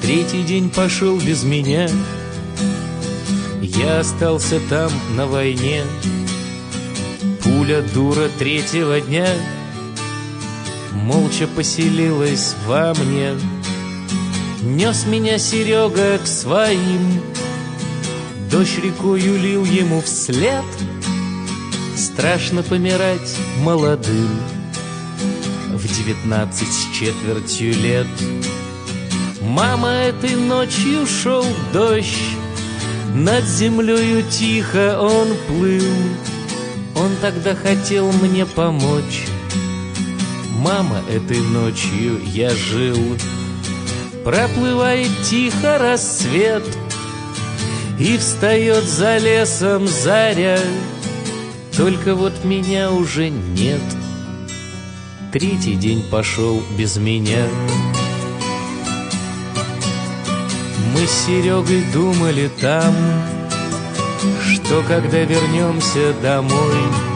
Третий день пошел без меня. Я остался там на войне. Пуля дура третьего дня молча поселилась во мне. Нес меня Серега к своим, дождь рекою лил ему вслед. Страшно помирать молодым в 19 с четвертью лет. Мама, этой ночью шел дождь, над землею тихо он плыл. Он тогда хотел мне помочь. Мама, этой ночью я жил. Проплывает тихо рассвет, и встает за лесом заря. Только вот меня уже нет. Третий день пошел без меня. Мы с Серегой думали там, что когда вернемся домой,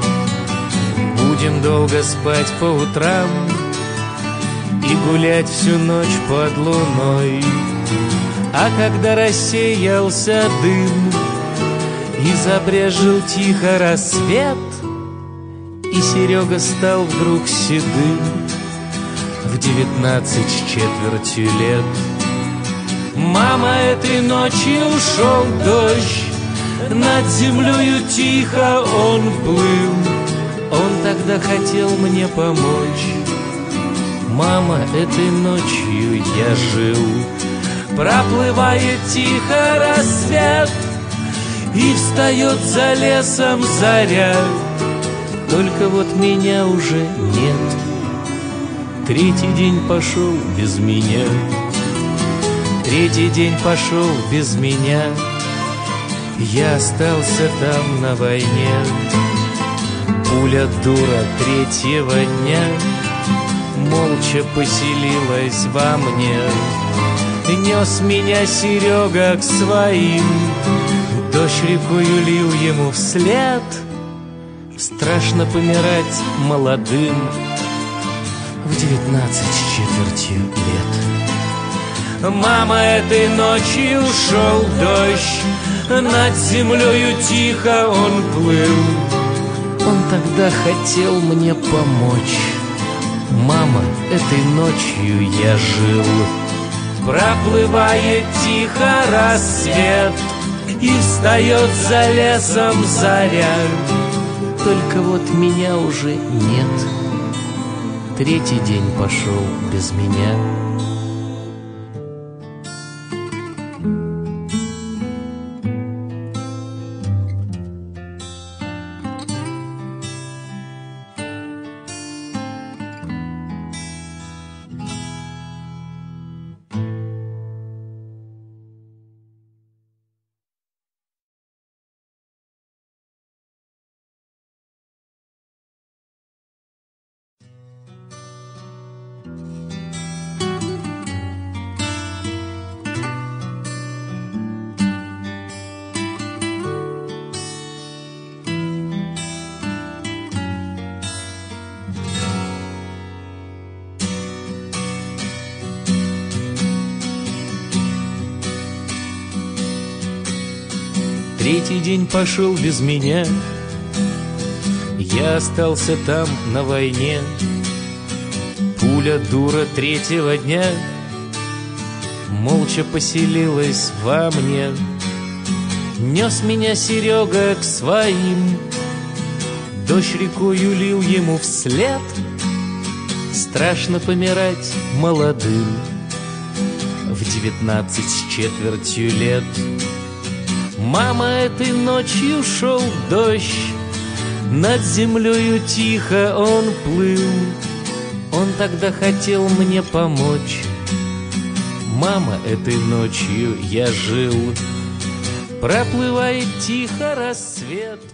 будем долго спать по утрам и гулять всю ночь под луной. А когда рассеялся дым и забрежил тихо рассвет, и Серега стал вдруг седым в 19 с четвертью лет. Мама, этой ночью шел дождь, над землею тихо он плыл. Он тогда хотел мне помочь. Мама, этой ночью я жил. Проплывает тихо рассвет, и встает за лесом заря. Только вот меня уже нет. Третий день пошел без меня. Третий день пошел без меня. Я остался там на войне. Пуля дура третьего дня молча поселилась во мне. Нес меня Серега к своим, дождь рекою лил ему вслед. Страшно помирать молодым в 19 с четвертью лет. Мама, этой ночью шел дождь, над землею тихо он плыл. Он тогда хотел мне помочь. Мама, этой ночью я жил. Проплывает тихо рассвет, и встает за лесом заря. Только вот меня уже нет. Третий день пошел без меня. Третий день пошел без меня. Я остался там на войне. Пуля дура третьего дня молча поселилась во мне. Нес меня Серега к своим, дождь рекою лил ему вслед. Страшно помирать молодым в 19 с четвертью лет. Мама, этой ночью шел дождь, над землею тихо он плыл. Он тогда хотел мне помочь. Мама, этой ночью я жил. Проплывает тихо рассвет,